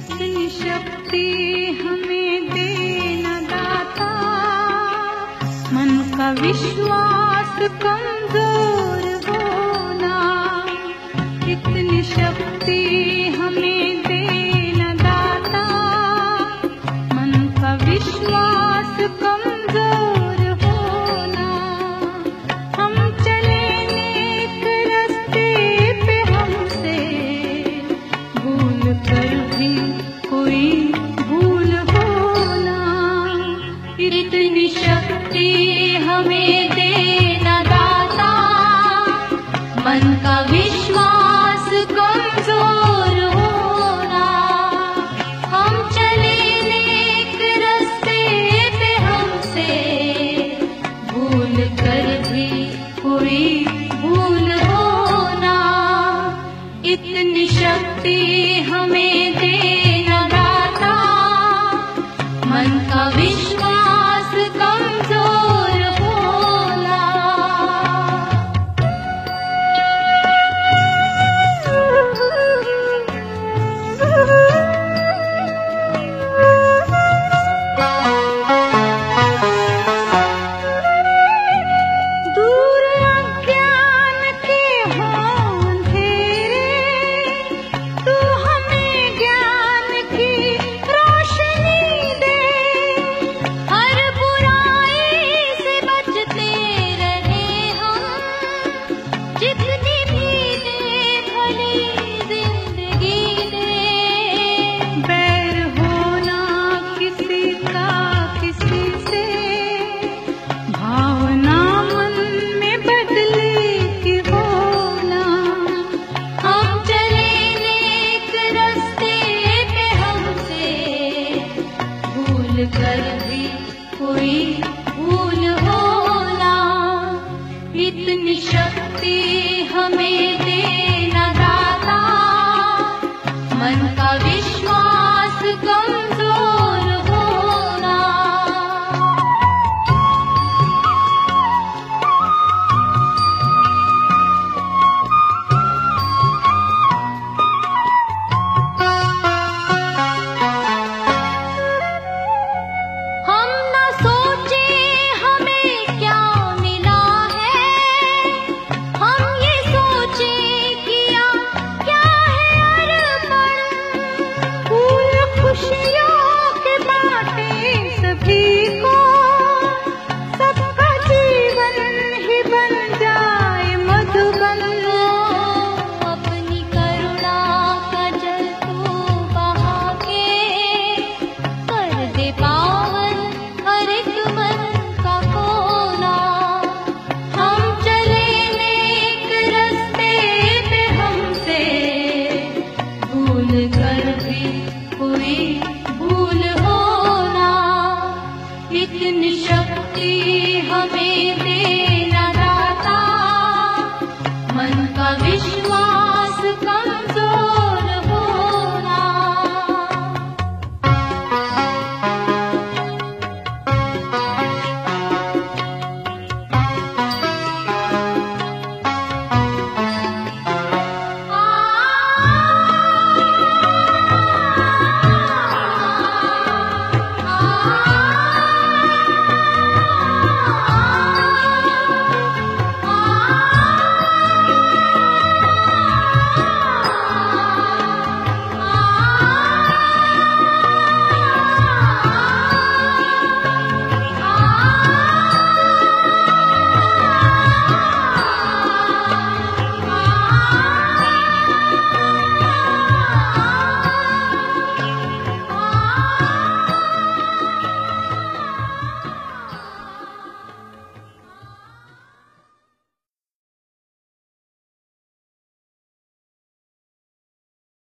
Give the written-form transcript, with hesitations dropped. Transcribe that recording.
इतनी शक्ति हमें देना दाता, मन का विश्वास कमजोर होना। इतनी शक्ति हमें देना दाता, मन का विश्वास कमजोर होना। हम चले नेक रास्ते पे, हमसे भूल कर भी कोई भूल होना। इतनी शक्ति हमें देना दाता, मन का विश्वास कमजोर होना। हम चले नेक रास्ते पे, हमसे भूल कर भी कोई भूल होना। इतनी शक्ति हमें देना दाता, मन का विश्वास कमजोर होना। दूर अज्ञान के हों अंधेरे, तू हमें ज्ञान की रोशनी दे। हर बुराई से बचते रहे हम, जितनी भी दे भली जिंदगी दे। बैर होना किसी का किसी से, भावना मन में बदले की होना। हम चले नेक रास्ते पे, हमसे भूल कर भी कोई भूल होना। इतनी शक्ति हमें देना दाता, मन का विश्वास कम